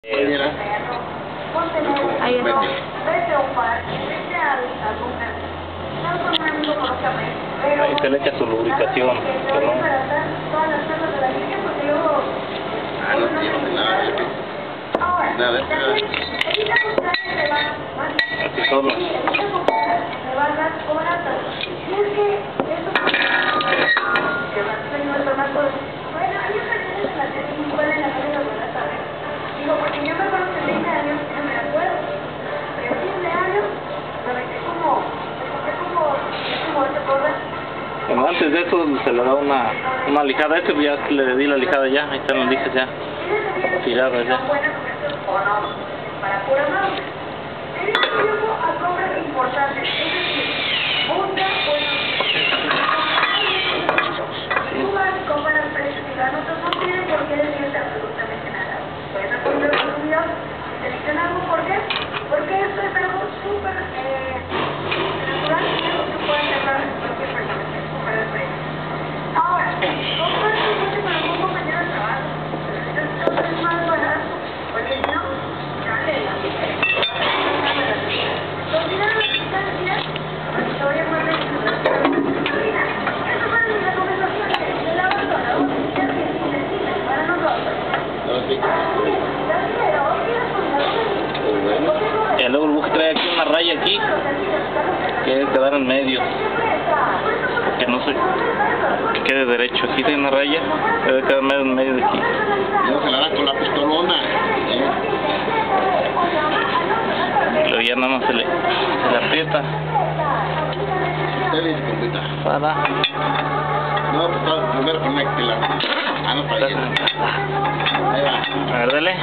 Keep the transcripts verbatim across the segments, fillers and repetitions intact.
Eh, Ahí está. ahí se le echa su lubricación, ¿no? Ah, no tiene nada, nada, nada. Así solo. Digo, porque yo me acuerdo que veinte años, no me acuerdo, pero quince años, me metí como, me conté como, como ocho cosas. Bueno, antes de eso se le da una, una lijada a este, pues ya le di la lijada ya, ahí están las lijas ya, tiradas ya. Para pura madre. En este tiempo a compras importantes, es decir, busca, bueno, tú vas y compras precios y las notas no tienen por qué decirte absolutamente nada. Puedes acudir a los estudios y te dicen algo, ¿por qué? Porque esto es algo súper eh, natural y algo que puede hacer cualquier persona, que es comprar el precio. Ahora, comprar el coche con algún compañero de trabajo, necesitas cosas más baratas, porque si no, dale la diferencia. Considera la distancia, la historia más de disciplina. Eso fue mi recomendación, el abandono, es decir, para nosotros. Y luego el bus trae aquí una raya aquí, que debe quedar en medio, que no se, que quede derecho. Aquí tiene una raya, debe quedar en medio de aquí. Luego se la da con la pistolona. ¿Eh? Luego ya nada más se le, se le aprieta. Usted dice, compita. Para. No, pues está, primero conéctela. Ah, no está bien. Ahí va. A ver, dale.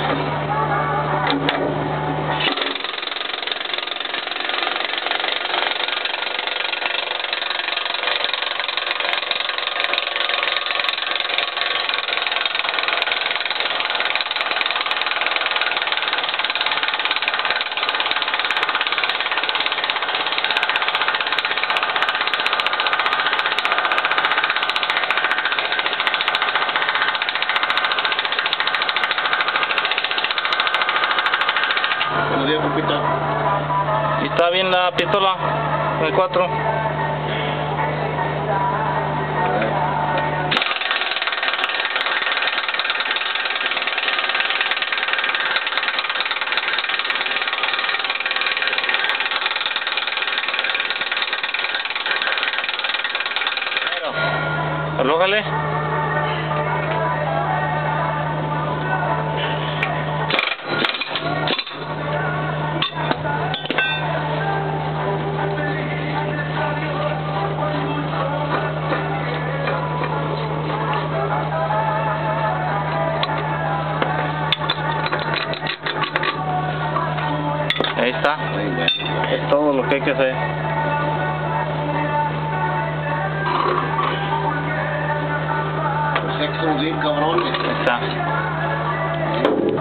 Buenos días, compita. ¿Y está bien la pistola? El cuatro. Alójale. Ahí está. Muy bueno. Es todo lo que hay que hacer. Los sexos bien cabrones. Ahí está.